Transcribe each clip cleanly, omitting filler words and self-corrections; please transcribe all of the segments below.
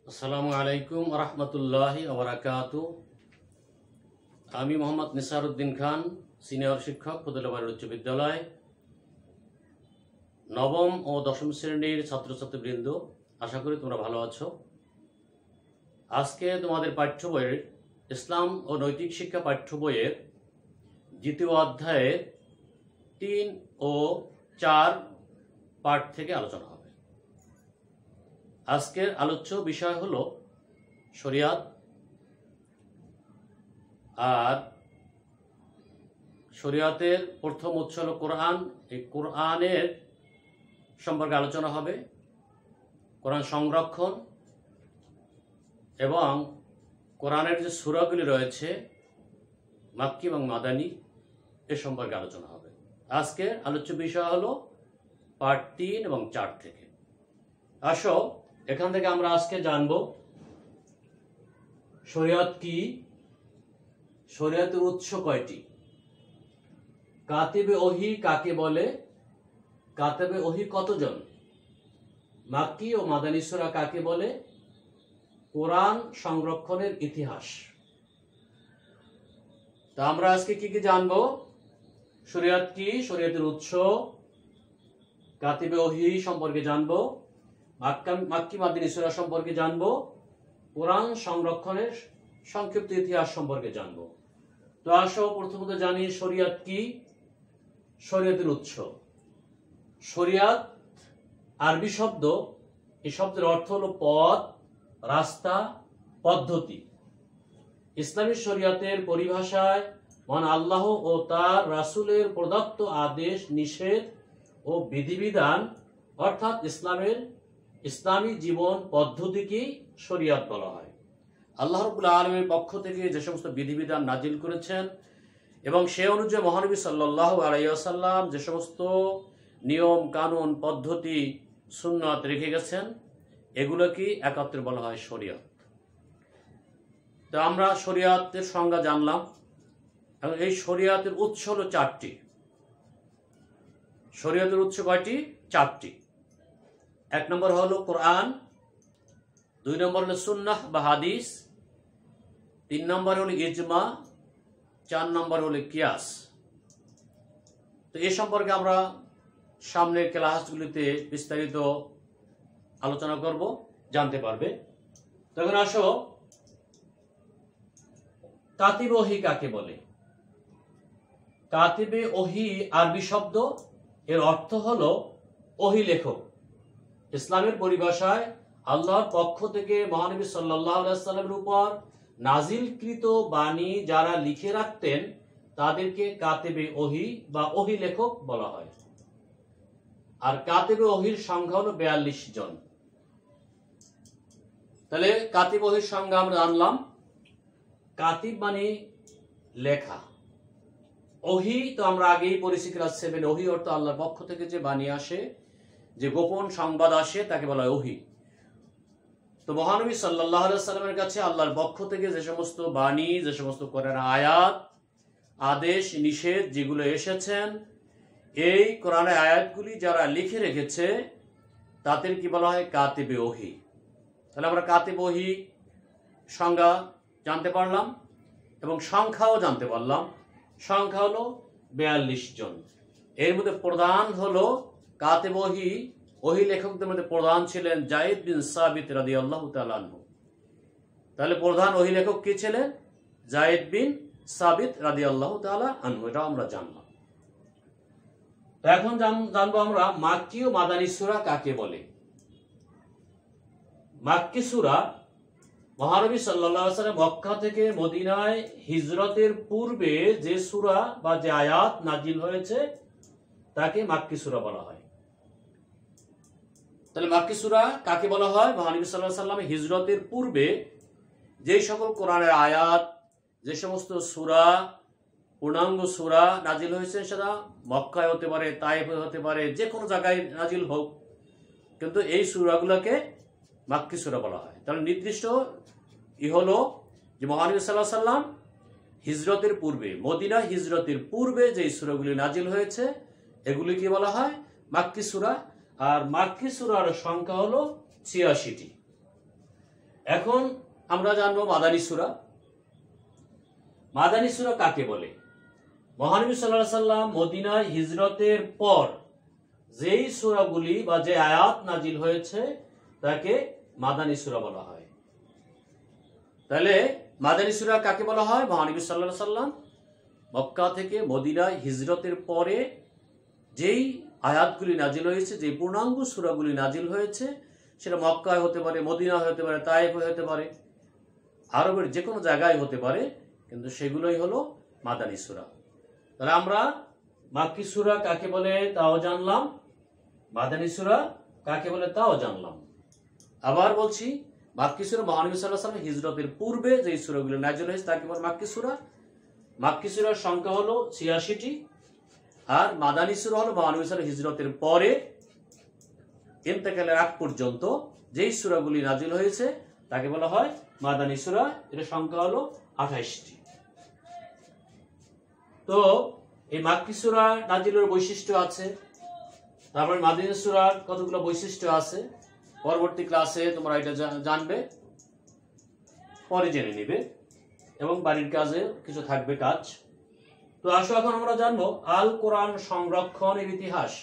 আসসালামু আলাইকুম রহমতুল্লাহি ওবারাকাতু। আমি মোহাম্মদ নিসারউদ্দিন খান, সিনিয়র শিক্ষক, ফতুল্লাবাড়ি উচ্চ বিদ্যালয়, নবম ও দশম শ্রেণীর ছাত্রছাত্রীবৃন্দ। আশা করি তোমরা ভালো আছো। আজকে তোমাদের পাঠ্য বইয়ের ইসলাম ও নৈতিক শিক্ষা পাঠ্য বইয়ের দ্বিতীয় অধ্যায়ের 3 ও 4 পাঠ থেকে আলোচনা হবে। আজকের আলোচ্য বিষয় হলো শরিয়াত, আর শরিয়াতের প্রথম উৎস হলো কোরআন। এই কোরআনের সম্পর্কে আলোচনা হবে, কোরআন সংরক্ষণ এবং কোরআনের যে সূরাগুলি রয়েছে মাক্কি এবং মাদানী, এ সম্পর্কে আলোচনা হবে। আজকের আলোচ্য বিষয় হলো পার্ট 3 এবং 4 থেকে। আসো এখান থেকে আমরা আজকে জানব শরিয়ত কি, শরিয়তের উৎস কয়টি, কাতিবে ওহী কাকে বলে, কাতিবে ওহী কতজন, মাক্কি ও মাদানী সূরা কাকে বলে, কোরআন সংরক্ষণের ইতিহাস। তা আমরা আজকে কি কি জানবো? শরিয়ত কি, শরিয়তের উৎস, কাতিবে ওহী সম্পর্কে জানবো, মাক্কি মাদানী সূরা সম্পর্কে জানবো, কোরআন সংরক্ষণের সংক্ষিপ্ত ইতিহাস সম্পর্কে জানবো। তো আসো প্রথমত জানি শরিয়ত কি, শরিয়তের উৎস। শরিয়াত আরবি শব্দ, এই শব্দের অর্থ হলো পথ, রাস্তা, পদ্ধতি। ইসলামী শরিয়তের পরিভাষায় মহান আল্লাহ ও তার রাসূলের প্রদত্ত আদেশ, নিষেধ ও বিধিবিধান, অর্থাৎ ইসলামী জীবন পদ্ধতিকেই শরিয়াত বলা হয়। আল্লাহ রাব্বুল আলামিনের পক্ষ থেকে যে সমস্ত বিধিবিধান নাজিল করেছেন এবং সে অনুযায়ী মহানবী সাল্লাল্লাহু আলাইহি ওয়াসাল্লাম যে সমস্ত নিয়ম কানুন পদ্ধতি সুন্নাত রেখে গেছেন, এগুলোকে একত্রে বলা হয় শরিয়ত। তো আমরা শরিয়তের সংজ্ঞা জানলাম এবং এই শরিয়তের উৎস হলো 4টি। শরিয়তের উৎস কয়টি? 4টি। 1 নম্বর হলো কোরআন, 2 নম্বর হলো সুন্নাহ বা হাদিস, 3 নম্বর হলো ইজমা, 4 নম্বর হলো কিয়াস। তো এই সম্পর্কে আমরা সামনের ক্লাসগুলিতে বিস্তারিত আলোচনা করব, জানতে পারবে। তখন আসো কাতিবে ওহী কাকে বলে। কাতিবে ওহী আরবি শব্দ, এর অর্থ হলো ওহী লেখক। ইসলামের পরিভাষায় আল্লাহর পক্ষ থেকে মহানবী সাল্লাল্লাহু আলাইহি ওয়াসাল্লামের উপর নাজিলকৃত বাণী যারা লিখে রাখতেন তাদেরকে কাতিবে ওহী বা ওহী লেখক বলা হয়। আর কাতিবে ওহীর সংখ্যা হলো 42 জন। তাহলে কাতিবে ওহীর সংখ্যা আমরা জানলাম। কাতিব মানে লেখা, ওহী তো আমরা আগেই পড়েছি ক্লাস 7। ওহী অর্থ আল্লাহর পক্ষ থেকে যে বাণী আসে, যে গোপন সংবাদ আসে, তাকে বলা হয় ওহী। তো মহানবী সাল্লাল্লাহু আলাইহি ওয়াসাল্লামের কাছে আল্লাহর পক্ষ থেকে যে সমস্ত বাণী, যে সমস্ত কোরআনের আয়াত, আদেশ, নিষেধ যেগুলো এসেছেন, এই কোরআনের আয়াতগুলি যারা লিখে রেখেছে তাদের কি বলা হয়? কাতিবে ওহী। তাহলে আমরা কাতিবে ওহী সংজ্ঞা জানতে পারলাম এবং সংখ্যাও জানতে পারলাম। সংখ্যা হলো 42 জন। এর মধ্যে প্রধান হলো কাতিবে ওহী, ওহী লেখকদের মধ্যে প্রধান ছিলেন যায়েদ বিন সাবিত রাদিয়াল্লাহু তাআলা আনহু। তাহলে প্রধান ওহী লেখক কে ছিলেন? যায়েদ বিন সাবিত রাদিয়াল্লাহু তাআলা আনহু। এটা আমরা জানলাম। তো এখন জানবো আমরা মাক্কি ও মাদানী সূরা কাকে বলে। মাক্কি সূরা মহানবী সাল্লাল্লাহু আলাইহি ওয়াসাল্লাম মক্কা থেকে মদিনায় হিজরতের পূর্বে যে সূরা বা যে আয়াত নাজিল হয়েছে তাকে মাক্কি সূরা বলা হয়। তাহলে মাক্কি সূরা কাকে বলা হয়? মহানবী সাল্লাল্লাহু আলাইহি ওয়াসাল্লাম হিজরতের পূর্বে যে সকল কোরআনের আয়াত, যে সমস্ত সূরা, পূর্ণাঙ্গ সূরা নাজিল হয়েছে, সেটা মক্কায় হতে পারে, তায়েফে হতে পারে, যে কোনো জায়গায় নাজিল হোক, কিন্তু এই সূরাগুলোকে মাক্কি সূরা বলা হয়। তাহলে নির্দিষ্ট হলো যে মহানবী সাল্লাল্লাহু আলাইহি ওয়াসাল্লাম হিজরতের পূর্বে, মদিনা হিজরতের পূর্বে যে সূরাগুলি নাজিল হয়েছে এগুলিকে বলা হয় মাক্কি সূরা। আর মাক্কি সূরার সংখ্যা হলো 86টি। এখন আমরা জানবো মাদানী সূরা। মাদানী সূরা কাকে বলে? মহানবী সাল্লাল্লাহু আলাইহি সাল্লাম মদিনায় হিজরতের পর যেই সূরাগুলি বা যে আয়াত নাজিল হয়েছে তাকে মাদানী সূরা বলা হয়। তাহলে মাদানী সূরা কাকে বলা হয়? মহানবী সাল্লাল্লাহু আলাইহি সাল্লাম মক্কা থেকে মদিনায় হিজরতের পরে যেই আয়াতগুলি নাজিল হয়েছে, যে পূর্ণাঙ্গ সূরাগুলি নাজিল হয়েছে, সেটা মক্কায় হতে পারে, মদিনায় হতে পারে, তায়েফে হতে পারে, আরবের যে কোনো জায়গায় হতে পারে, কিন্তু সেগুলোই হলো মাদানী সূরা। তাহলে আমরা মাক্কি সূরা কাকে বলে তাও জানলাম, মাদানী সূরা কাকে বলে তাও জানলাম। আবার বলছি, মাক্কি সূরা মহানবী সাল্লাল্লাহু আলাইহি ওয়াসাল্লাম হিজরতের পূর্বে যেই সূরাগুলো নাজিল হয়েছে তাকে বলে মাক্কি সূরা। মাক্কি সূরার সংখ্যা হলো ৮৬টি, আর মাদানী সূরা হলো মহানবী সাল্লাল্লাহু আলাইহি ওয়াসাল্লাম হিজরতের পরে ইন্তেকালের আগ পর্যন্ত যেই সূরাগুলি নাজিল হয়েছে তাকে বলা হয় মাদানী সূরা। এর সংখ্যা হলো ২৮টি। তো এই মাক্কি সূরা নাজিলের বৈশিষ্ট্য আছে, তারপরে মাদানী সূরার কতগুলো বৈশিষ্ট্য আছে, পরবর্তী ক্লাসে তোমরা এটা জানবে, পরে জেনে নিবে, এবং বাড়ির কাজে কিছু থাকবে কাজ। তো আসো এখন আমরা জানবো আল কোরআন সংরক্ষণের ইতিহাস।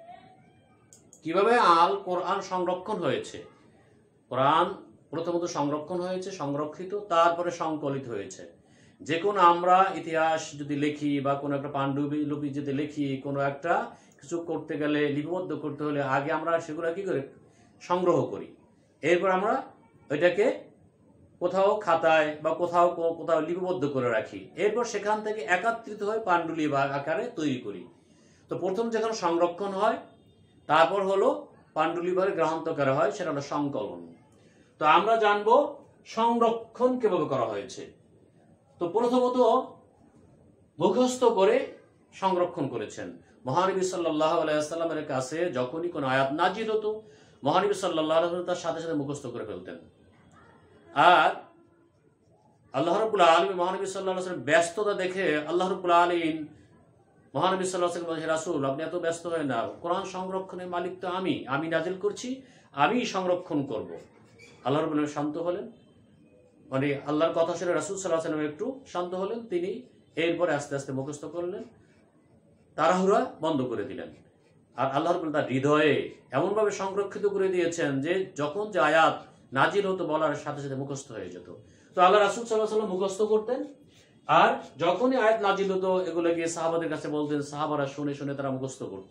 কিভাবে আল কোরআন সংরক্ষণ হয়েছে। কোরআন প্রথমত সংরক্ষণ হয়েছে, সংরক্ষিত, তারপরে সংকলিত হয়েছে। যে কোনো আমরা ইতিহাস যদি লিখি বা কোনো একটা পাণ্ডুলিপি যদি লিখি, কোনো একটা কিছু করতে গেলে, লিপিবদ্ধ করতে হলে আগে আমরা সেগুলো কি করে সংগ্রহ করি, এরপর আমরা ওইটাকে কোথাও খাতায় বা কোথাও কোথাও লিপিবদ্ধ করে রাখি, এরপর সেখান থেকে একত্রিত হয়ে পাণ্ডুলিপি বা আকারে তৈরি করি। তো প্রথম যখন সংরক্ষণ হয়, তারপর হলো পাণ্ডুলিপির গ্রন্থাকারে হয়, সেটা হলো সংকলন। তো আমরা জানবো সংরক্ষণ কিভাবে করা হয়েছে। তো প্রথমত মুখস্থ করে সংরক্ষণ করেছেন। মহানবী সাল্লাল্লাহু আলাইহি ওয়াসাল্লামের কাছে যখনই কোনো আয়াত নাজিল হতো, মহানবী সাল্লাল্লাহু আলাইহি ওয়াসাল্লাম তার সাথে সাথে মুখস্থ করে ফেলতেন। আর আল্লাহ রাব্বুল আলামিন মহানবী সাল্লাল্লাহু আলাইহি ওয়াসাল্লাম ব্যস্ততা দেখে আল্লাহ রাব্বুল আলামিন মহানবী সাল্লাল্লাহু আলাইহি ওয়াসাল্লাম বলেন, রাসূল আপনি এত ব্যস্ত হয়ে না, কোরআন সংরক্ষণের মালিক তো আমি নাজিল করছি, আমি সংরক্ষণ করব। আল্লাহ রাব্বুল আলামিন শান্ত হলেন, মানে আল্লাহর কথা শুনে রাসূল সাল্লাল্লাহু আলাইহি ওয়াসাল্লাম একটু শান্ত হলেন। তিনি এরপরে আস্তে আস্তে মুখস্থ করলেন, তাড়াহুড়া বন্ধ করে দিলেন। আর আল্লাহ রাব্বুল তার হৃদয়ে এমনভাবে সংরক্ষিত করে দিয়েছেন যে যখন যে আয়াত নাজিল হতো বলার সাথে সাথে মুখস্থ হয়ে যেত। তো আল্লাহ রাসূল সাল্লাল্লাহু আলাইহি ওয়াসাল্লাম মুখস্থ করতেন, আর যখনই আয়াত নাজিল হতো এগুলো গিয়ে সাহাবাদের কাছে বলতেন, সাহাবারা শুনে শুনে তারা মুখস্থ করত,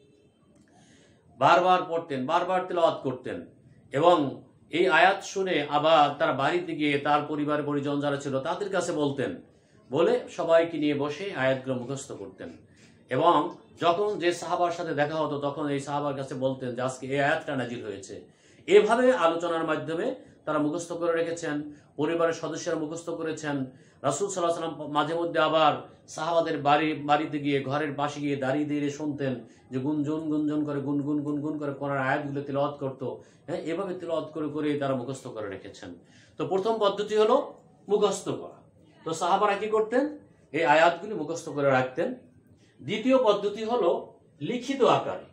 বারবার পড়তেন, বারবার তেলাওয়াত করতেন, এবং এই আয়াত শুনে আবার তারা বাড়িতে গিয়ে তার পরিবার পরিজন যারা ছিল তাদের কাছে বলতেন, বলে সবাইকে নিয়ে বসে আয়াতগুলো মুখস্থ করতেন। এবং যখন যে সাহাবার সাথে দেখা হতো তখন এই সাহাবার কাছে বলতেন যে আজকে এই আয়াতটা নাজিল হয়েছে। এভাবে আলোচনার মাধ্যমে তারা মুখস্থ করে রেখেছেন, পরিবারের সদস্যরা মুখস্থ করেছেন। রাসূল সাল্লাল্লাহু আলাইহি ওয়াসাল্লাম মাঝে মধ্যে আবার সাহাবাদের বাড়িতে গিয়ে ঘরের পাশে গিয়ে দাঁড়িয়ে দাঁড়িয়ে শুনতেন, যে গুনগুন করে গুনগুন করে কোরআন আয়াতগুলো তেলাওয়াত করতো। হ্যাঁ, এভাবে তেলাওয়াত করে করে তারা মুখস্থ করে রেখেছেন। তো প্রথম পদ্ধতি হলো মুখস্থ করা। তো সাহাবারা কি করতেন? এই আয়াতগুলি মুখস্থ করে রাখতেন। দ্বিতীয় পদ্ধতি হলো লিখিত আকারে।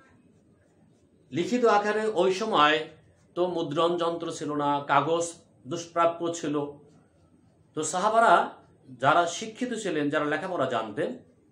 লিখিত আকারে ওই সময় তো মুদ্রণ যন্ত্র ছিল না, কাগজ দুষ্প্রাপ্য ছিল। তো সাহাবারা যারা শিক্ষিত ছিলেন, যারা লেখাপড়া জানতেন,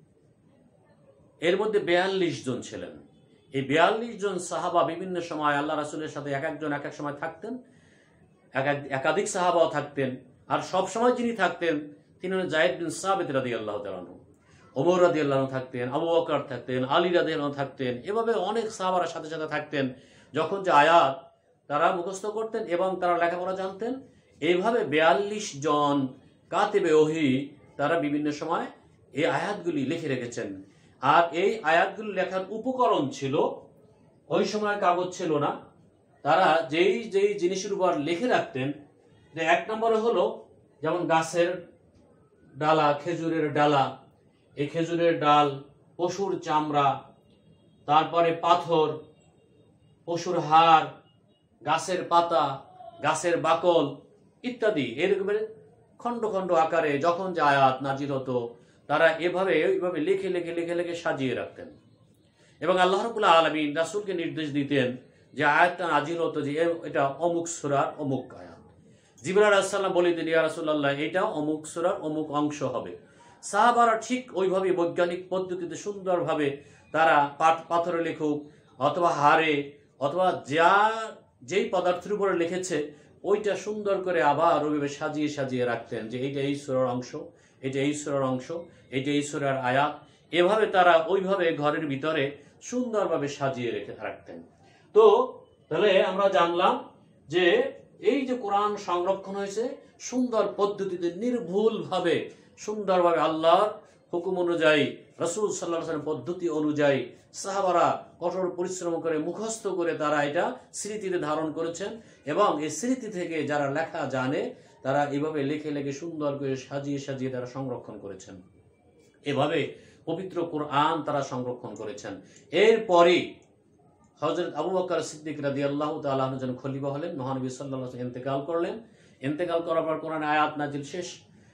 এর মধ্যে ৪২ জন ছিলেন। এই ৪২ জন সাহাবা বিভিন্ন সময় আল্লাহ রাসূলের সাথে এক একজন এক এক সময় থাকতেন, একাধিক সাহাবাও থাকতেন। আর সব সময় যিনি থাকতেন তিনি হলেন যায়েদ বিন সাবিত রাদিয়াল্লাহু তাআলা আনহু, ওমর রাদিয়াল্লাহু আনহু থাকতেন, আবু বকর থাকতেন, আলী রাদিয়াল্লাহু আনহু থাকতেন। এভাবে অনেক সাহাবারা সাথে সাথে থাকতেন। যখন যে আয়াত তারা মুখস্থ করতেন এবং তারা লেখাপড়া জানতেন। এইভাবে ৪২ জন কাতিবে ওহী তারা বিভিন্ন সময় এই আয়াতগুলি লিখে রেখেছেন। আর এই আয়াতগুলি লেখার উপকরণ ছিল, ওই সময় কাগজ ছিল না, তারা যেই যেই জিনিসের উপর লিখে রাখতেন, যে এক নম্বরে হলো যেমন গাছের ডালা, খেজুরের ডালা, এই খেজুরের ডাল, পশুর চামড়া, তারপরে পাথর, পশুর হাড়, গাছের পাতা, গাছের বাকল ইত্যাদি, এরকমের খণ্ড খণ্ড আকারে যখন যে আয়াত নাজিল হতো তারা এইভাবে লিখে লিখে লিখে লিখে সাজিয়ে রাখতেন। এবং আল্লাহ রাব্বুল আলামিন রাসূলকে নির্দেশ দিতেন যে আয়াতটা নাজিল হতো যে এটা অমুক সূরার অমুক আয়াত, জিবরাইল আলাইহিস সালাম বলে দিলেন, ইয়া রাসূলুল্লাহ, এটা অমুক সূরার অমুক অংশ হবে। সাহাবারা ঠিক ওইভাবে বৈজ্ঞানিক পদ্ধতিতে সুন্দরভাবে তারা পাথরে লিখুক অথবা হাড়ে অথবা যেই পদার্থের উপরে লিখেছে ওইটা সুন্দর করে আবার ওইভাবে সাজিয়ে সাজিয়ে রাখতেন, যে এইটা এই সূরার অংশ, এটা এই সূরার অংশ, এটা এই সূরার আয়াত। এভাবে তারা ওইভাবে ঘরের ভিতরে সুন্দরভাবে সাজিয়ে রাখতেন। তো তাহলে আমরা জানলাম যে এই যে কোরআন সংরক্ষণ হয়েছে সুন্দর পদ্ধতিতে, নির্ভুলভাবে, সুন্দরভাবে আল্লাহর হুকুম অনুযায়ী, রাসূল সাল্লাল্লাহু আলাইহি ওয়াসাল্লাম পদ্ধতি অনুযায়ী সাহাবারা কঠোর পরিশ্রম করে মুখস্থ করে তারা এটা স্মৃতিতে ধারণ করেছেন, এবং এই স্মৃতি থেকে যারা লেখা জানে তারা এভাবে লিখে লিখে সুন্দর করে সাজিয়ে সাজিয়ে তারা সংরক্ষণ করেছেন। এভাবে পবিত্র কোরআন তারা সংরক্ষণ করেছেন। এরপরে হযরত আবু বকর সিদ্দিক রাদিয়াল্লাহু তাআলা আনহু যখন খলিফা হলেন, মহানবী সাল্লাল্লাহু আলাইহি ওয়াসাল্লাম ইন্তেকাল করলেন। ইন্তেকাল করার পর কোরআন আয়াত নাজিল শেষ।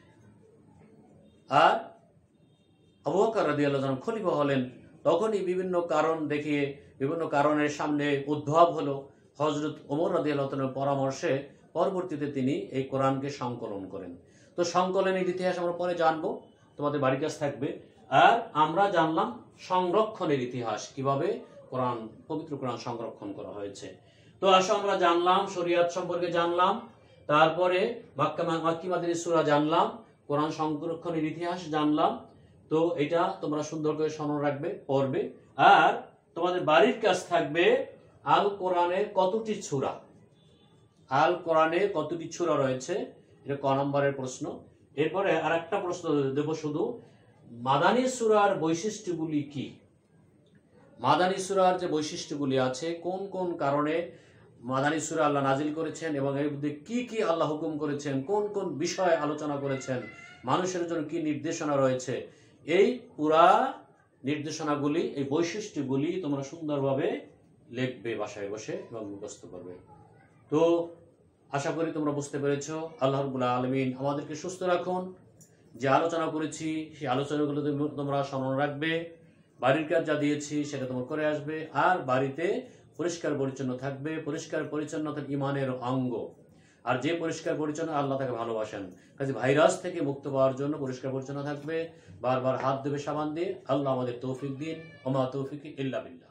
আর আবু বকর রাদিয়াল্লাহু যখন খলিফা হলেন তখনই বিভিন্ন কারণ দেখিয়ে, বিভিন্ন কারণের সামনে উদ্ভব হলো। হযরত ওমর রাদিয়াল্লাহু তাআলার পরামর্শে পরবর্তীতে তিনি এই কোরআনকে সংকলন করেন। তো সংকলনের ইতিহাস আমরা পরে জানবো, তোমাদের বাড়ির কাছে থাকবে। আর আমরা জানলাম সংরক্ষণের ইতিহাস, কিভাবে কোরআন, পবিত্র কোরআন সংরক্ষণ করা হয়েছে। তো আসো আমরা জানলাম, শরিয়াত সম্পর্কে জানলাম, তারপরে মাক্কি মাদানী সূরা জানলাম, কোরআন সংরক্ষণের ইতিহাস জানলাম। তো এটা তোমরা সুন্দর করে স্মরণ রাখবে, পড়বে। আর তোমাদের বাড়ির কাজ থাকবে আল কোরআনের কতটি সূরা, আল কোরআনে কতটি সূরা রয়েছে, এটা ক নম্বরের প্রশ্ন। এরপরে আর একটা প্রশ্ন দেব, শুধু মাদানী সূরার বৈশিষ্ট্যগুলি কি, মাদানী সূরার যে বৈশিষ্ট্যগুলি আছে, কোন কোন কারণে মাদানী সূরা আল্লাহ নাজিল করেছেন এবং এর মধ্যে কি কি আল্লাহ হুকুম করেছেন, কোন কোন বিষয়ে আলোচনা করেছেন, মানুষের জন্য কি নির্দেশনা রয়েছে, এই পুরা নির্দেশনাগুলি, এই বৈশিষ্ট্যগুলি তোমরা সুন্দরভাবে লিখবে বাসায় বসে এবং মুখস্থ করবে। তো আশা করি তোমরা বুঝতে পেরেছো। আল্লাহ রাব্বুল আলামিন আমাদেরকে সুস্থ রাখুন। যে আলোচনা করেছি সেই আলোচনাগুলো তোমরা স্মরণ রাখবে, বাড়ির কাজ যা দিয়েছি সেটা তোমরা করে আসবে। আর বাড়িতে পরিষ্কার পরিচ্ছন্ন থাকবে। পরিষ্কার পরিচ্ছন্নতা ঈমানের অঙ্গ। আর যে পরিষ্কার পরিচ্ছন্ন আল্লাহ তাকে ভালোবাসেন, কাজে ভাইরাস থেকে মুক্ত পাওয়ার জন্য পরিষ্কার পরিচ্ছন্ন থাকবে, বারবার হাত দেবে সাবান দিয়ে। আল্লাহ আমাদের তৌফিক দিন। ওমা তৌফিক ইল্লা বিল্লাহ।